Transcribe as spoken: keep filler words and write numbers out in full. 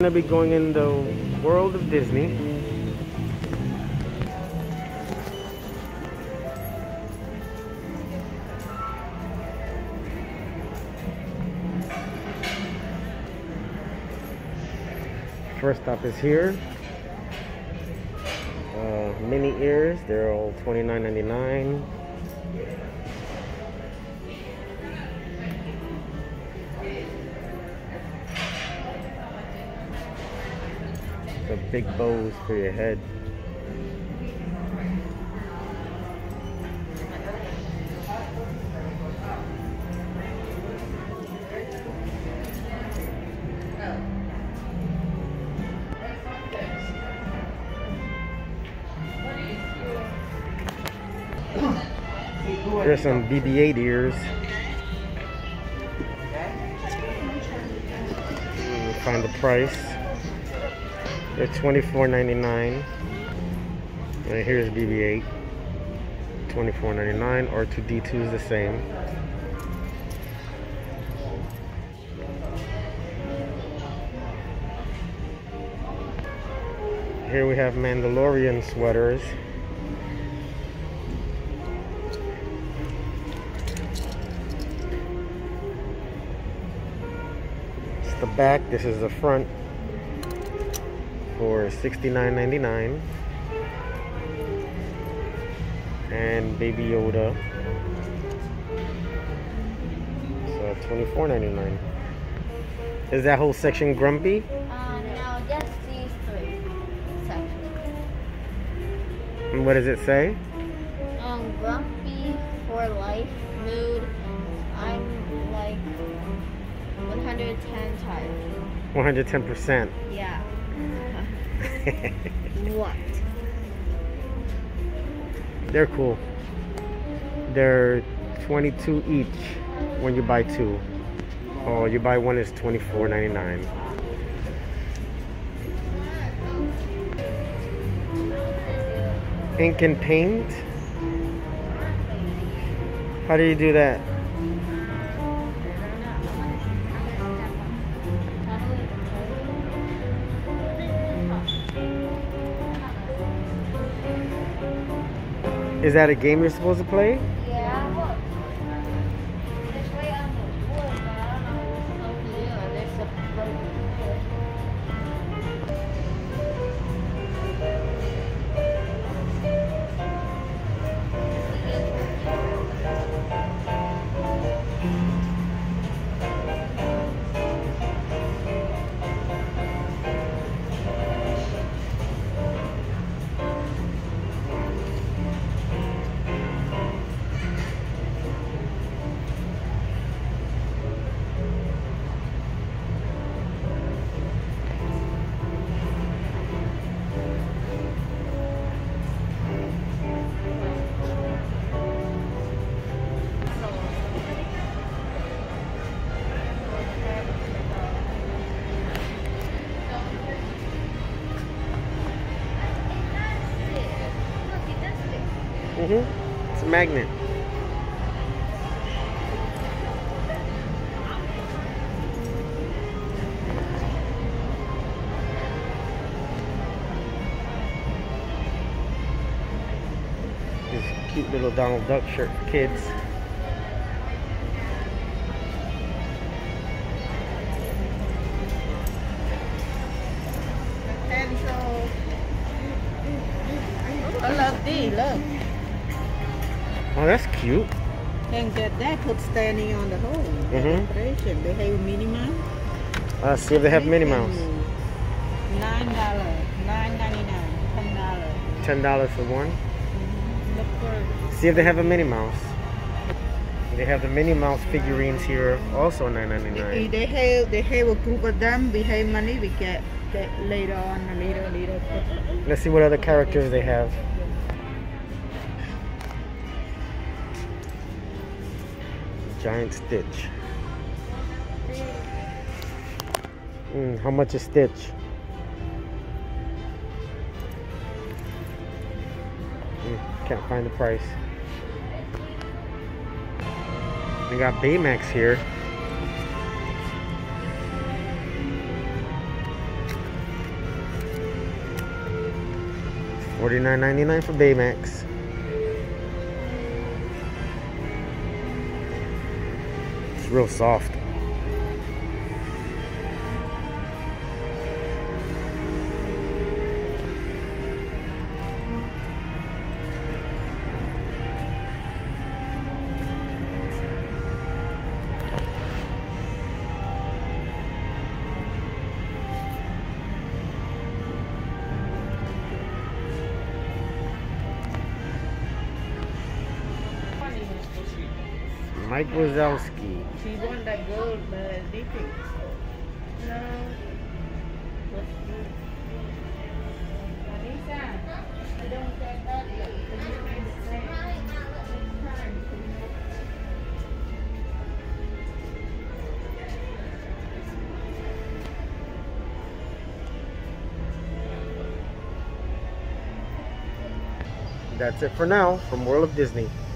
Gonna be going in the world of Disney. First stop is here. Uh, mini ears, they're all twenty-nine ninety-nine. The big bows for your head. There's some B B eight ears. We'll find the price. They're twenty-four ninety-nine. And here's B B eight. twenty-four ninety-nine. R two D two is the same. Here we have Mandalorian sweaters. It's the back. This is the front. For sixty-nine ninety-nine. And Baby Yoda, so twenty-four ninety-nine. Is that whole section Grumpy? Uh, no, just these three sections. And what does it say? Um, Grumpy for life, mood. I'm like one hundred ten tired. one hundred ten percent. Yeah. What? They're cool. They're twenty-two each when you buy two. Oh, you buy one is twenty-four ninety-nine. Ink and paint. How do you do that? Is that a game you're supposed to play? Yeah. Mm-hmm. It's a magnet. This cute little Donald Duck shirt for kids. I love these, look. Oh, that's cute. And that, that could standing on the hole. Mm-hmm. Decoration. They have Minnie Mouse. Let's see if they have Minnie Mouse. Nine dollars, nine ninety nine, ten dollars. Ten dollars for one. Mm-hmm. Look for. See if they have a Minnie Mouse. They have the Minnie Mouse figurines here, also nine ninety-nine. They have they have a group of them. We have money. We get that later on, later, later. Let's see what other characters they have. Giant Stitch. Mm, how much is Stitch? Mm, can't find the price. We got Baymax here. forty-nine ninety-nine for Baymax. It's real soft. Mike Wazowski. She want that gold, the dipping. No. I don't get that yet. That's it for now from World of Disney.